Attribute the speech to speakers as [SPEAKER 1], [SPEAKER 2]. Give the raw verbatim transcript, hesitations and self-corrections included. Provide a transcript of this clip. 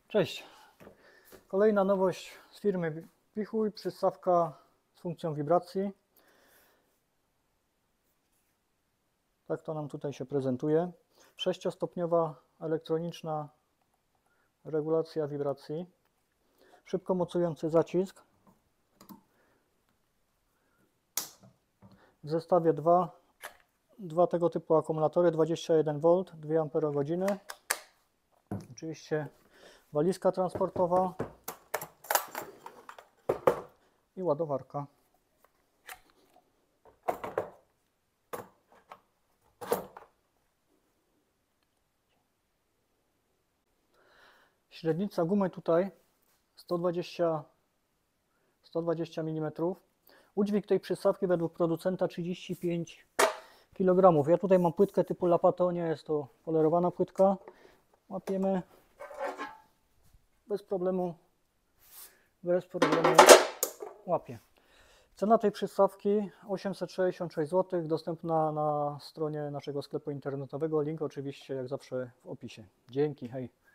[SPEAKER 1] Cześć. Kolejna nowość z firmy Wichuj, przystawka z funkcją wibracji. Tak to nam tutaj się prezentuje. Sześciostopniowa elektroniczna regulacja wibracji. Szybko mocujący zacisk. W zestawie dwa, dwa tego typu akumulatory, dwadzieścia jeden wolt, dwie amperogodziny. Oczywiście walizka transportowa i ładowarka. Średnica gumy tutaj sto dwadzieścia, sto dwadzieścia milimetrów. Udźwig tej przystawki według producenta trzydzieści pięć kilogramów. Ja tutaj mam płytkę typu Lapato, nie jest to polerowana płytka. Łapiemy bez problemu, bez problemu łapie. Cena tej przystawki osiemset sześćdziesiąt sześć złotych, dostępna na stronie naszego sklepu internetowego. Link oczywiście jak zawsze w opisie. Dzięki, hej.